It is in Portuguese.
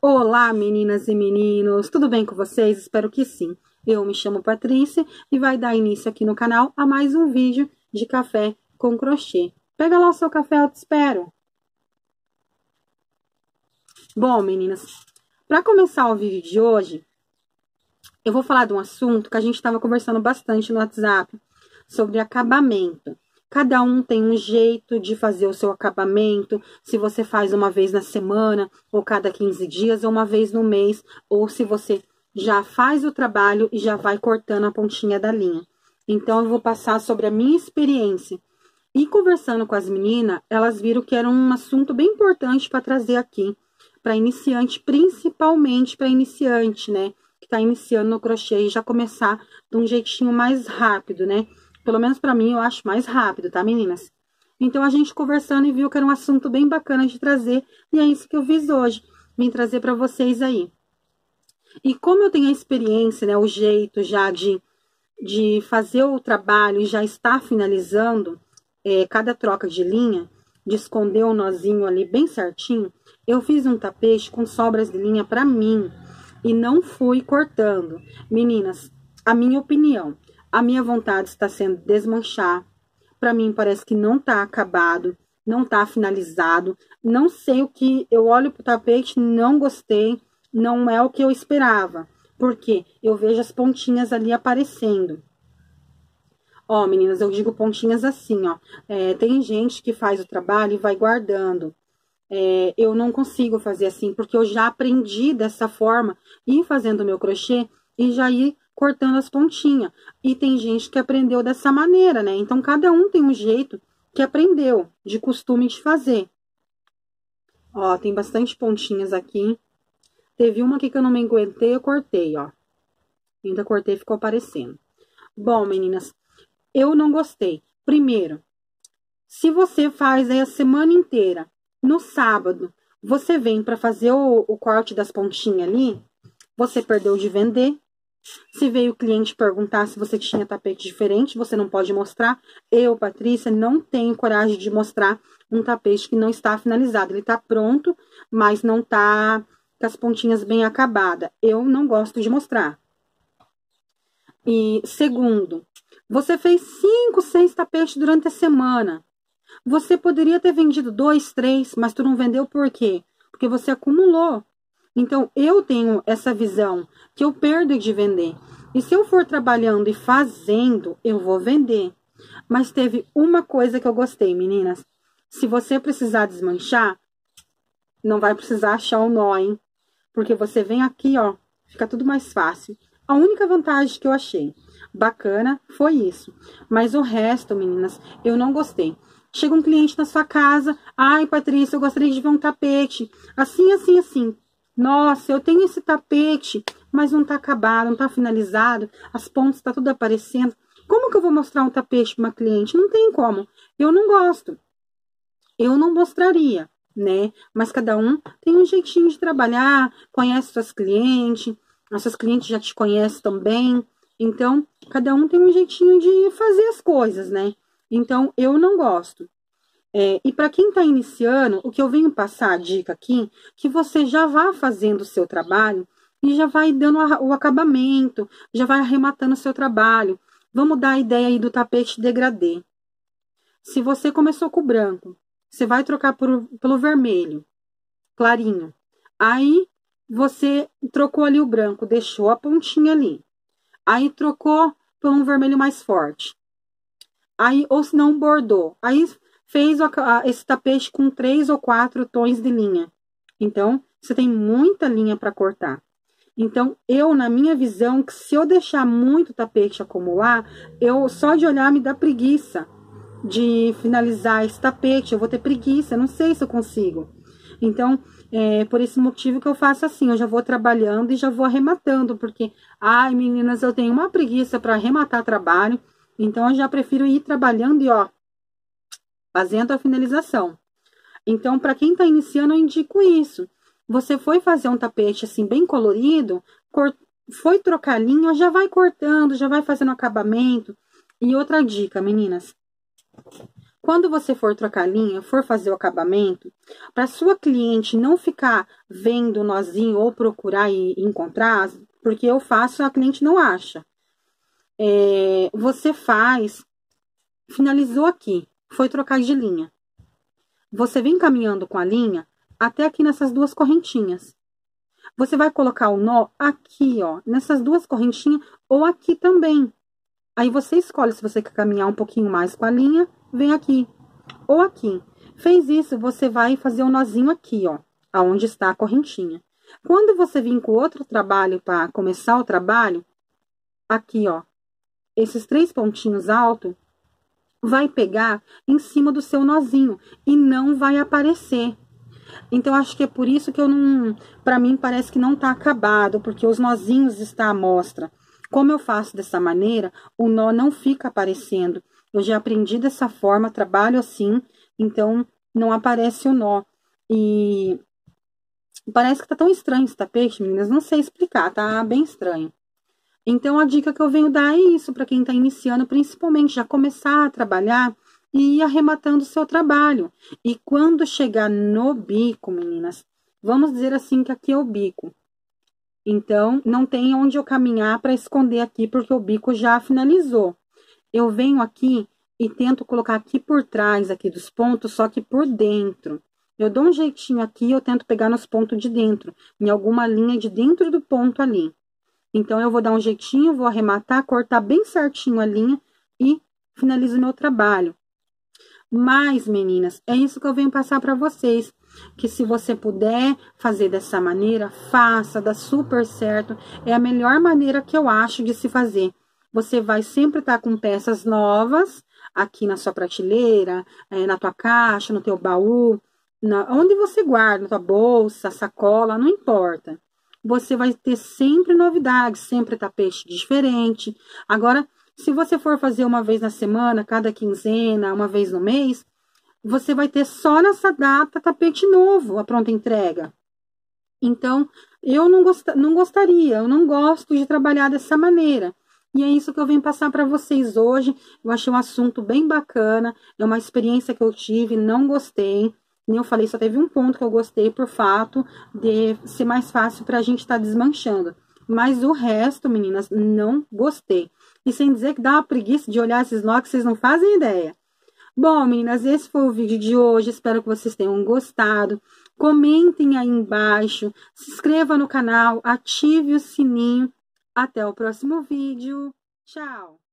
Olá, meninas e meninos, tudo bem com vocês? Espero que sim. Eu me chamo Patrícia e vai dar início aqui no canal a mais um vídeo de café com crochê. Pega lá o seu café, eu te espero. Bom, meninas, para começar o vídeo de hoje, eu vou falar de um assunto que a gente estava conversando bastante no WhatsApp, sobre acabamento. Cada um tem um jeito de fazer o seu acabamento, se você faz uma vez na semana, ou cada 15 dias, ou uma vez no mês, ou se você já faz o trabalho e já vai cortando a pontinha da linha. Então, eu vou passar sobre a minha experiência. E conversando com as meninas, elas viram que era um assunto bem importante para trazer aqui, para iniciante, principalmente para iniciante, né? Que está iniciando no crochê e já começar de um jeitinho mais rápido, né? Pelo menos para mim, eu acho mais rápido, tá, meninas? Então, a gente conversando e viu que era um assunto bem bacana de trazer. E é isso que eu fiz hoje. Vim trazer para vocês aí. E como eu tenho a experiência, né, o jeito já de fazer o trabalho e já estar finalizando cada troca de linha, de esconder o nozinho ali bem certinho, eu fiz um tapete com sobras de linha para mim. E não fui cortando. Meninas, a minha opinião... A minha vontade está sendo desmanchar. Para mim parece que não tá acabado, não tá finalizado. Não sei o que, eu olho pro tapete, não gostei, não é o que eu esperava. Porque eu vejo as pontinhas ali aparecendo. Ó, meninas, eu digo pontinhas assim, ó. Tem gente que faz o trabalho e vai guardando. Eu não consigo fazer assim, porque eu já aprendi dessa forma, ir fazendo o meu crochê e já ir cortando as pontinhas. E tem gente que aprendeu dessa maneira, né? Então, cada um tem um jeito que aprendeu, de costume de fazer. Ó, tem bastante pontinhas aqui. Teve uma aqui que eu não me aguentei, eu cortei, ó. Ainda cortei, ficou aparecendo. Bom, meninas, eu não gostei. Primeiro, se você faz aí a semana inteira, no sábado, você vem para fazer o corte das pontinhas ali, você perdeu de vender. Se veio o cliente perguntar se você tinha tapete diferente, você não pode mostrar. Eu, Patrícia, não tenho coragem de mostrar um tapete que não está finalizado. Ele está pronto, mas não está com as pontinhas bem acabadas. Eu não gosto de mostrar. E segundo, você fez 5, 6 tapetes durante a semana. Você poderia ter vendido 2, 3, mas tu não vendeu por quê? Porque você acumulou. Então, eu tenho essa visão que eu perdo de vender. E se eu for trabalhando e fazendo, eu vou vender. Mas teve uma coisa que eu gostei, meninas. Se você precisar desmanchar, não vai precisar achar o nó, hein? Porque você vem aqui, ó, fica tudo mais fácil. A única vantagem que eu achei bacana foi isso. Mas o resto, meninas, eu não gostei. Chega um cliente na sua casa, ai, Patrícia, eu gostaria de ver um tapete. Assim, assim, assim. Nossa, eu tenho esse tapete, mas não tá acabado, não tá finalizado, as pontas tá tudo aparecendo. Como que eu vou mostrar um tapete para uma cliente? Não tem como. Eu não gosto. Eu não mostraria, né? Mas cada um tem um jeitinho de trabalhar, conhece suas clientes, as suas clientes já te conhecem também. Então, cada um tem um jeitinho de fazer as coisas, né? Então, eu não gosto. E para quem está iniciando, o que eu venho passar a dica aqui, que você já vá fazendo o seu trabalho e já vai dando o acabamento, já vai arrematando o seu trabalho. Vamos dar a ideia aí do tapete degradê. Se você começou com o branco, você vai trocar pelo vermelho, clarinho. Aí, você trocou ali o branco, deixou a pontinha ali. Aí, trocou por um vermelho mais forte. Aí, ou se não, bordou. Aí, fez esse tapete com 3 ou 4 tons de linha. Então, você tem muita linha para cortar. Então, na minha visão, que se eu deixar muito tapete acumular, só de olhar me dá preguiça de finalizar esse tapete. Eu vou ter preguiça, não sei se eu consigo. Então, por esse motivo que eu faço assim, eu já vou trabalhando e já vou arrematando, porque, ai, meninas, eu tenho uma preguiça para arrematar trabalho, então eu já prefiro ir trabalhando e, ó, fazendo a finalização. Então, para quem está iniciando, eu indico isso. Você foi fazer um tapete assim, bem colorido, foi trocar linha, já vai cortando, já vai fazendo acabamento. E outra dica, meninas. Quando você for trocar linha, for fazer o acabamento, para sua cliente não ficar vendo o nozinho ou procurar e encontrar, porque eu faço, a cliente não acha. Você faz, finalizou aqui, foi trocar de linha. Você vem caminhando com a linha até aqui nessas duas correntinhas. Você vai colocar o nó aqui, ó, nessas duas correntinhas ou aqui também. Aí você escolhe se você quer caminhar um pouquinho mais com a linha, vem aqui ou aqui. Fez isso, você vai fazer um nozinho aqui, ó, aonde está a correntinha. Quando você vir com outro trabalho para começar o trabalho, aqui, ó, esses 3 pontinhos altos, vai pegar em cima do seu nozinho e não vai aparecer. Então, acho que é por isso que eu não... Pra mim, parece que não tá acabado, porque os nozinhos estão à mostra. Como eu faço dessa maneira, o nó não fica aparecendo. Eu já aprendi dessa forma, trabalho assim, então não aparece o nó. E parece que tá tão estranho esse tapete, meninas, não sei explicar, tá bem estranho. Então, a dica que eu venho dar é isso, para quem tá iniciando, principalmente, já começar a trabalhar e ir arrematando o seu trabalho. E quando chegar no bico, meninas, vamos dizer assim que aqui é o bico. Então, não tem onde eu caminhar para esconder aqui, porque o bico já finalizou. Eu venho aqui e tento colocar aqui por trás, aqui dos pontos, só que por dentro. Eu dou um jeitinho aqui, eu tento pegar nos pontos de dentro, em alguma linha de dentro do ponto ali. Então, eu vou dar um jeitinho, vou arrematar, cortar bem certinho a linha e finalizo o meu trabalho. Mas, meninas, é isso que eu venho passar para vocês. Que se você puder fazer dessa maneira, faça, dá super certo. É a melhor maneira que eu acho de se fazer. Você vai sempre estar com peças novas aqui na sua prateleira, na tua caixa, no teu baú, onde você guarda, na tua bolsa, sacola, não importa. Você vai ter sempre novidades, sempre tapete diferente. Agora, se você for fazer uma vez na semana, cada quinzena, uma vez no mês, você vai ter só nessa data tapete novo, a pronta entrega. Então, eu não gostaria, eu não gosto de trabalhar dessa maneira. E é isso que eu venho passar para vocês hoje. Eu achei um assunto bem bacana, é uma experiência que eu tive, não gostei. Como eu falei, só teve um ponto que eu gostei por fato de ser mais fácil para a gente estar desmanchando. Mas o resto, meninas, não gostei. E sem dizer que dá uma preguiça de olhar esses nós que vocês não fazem ideia. Bom, meninas, esse foi o vídeo de hoje. Espero que vocês tenham gostado. Comentem aí embaixo. Se inscreva no canal. Ative o sininho. Até o próximo vídeo. Tchau!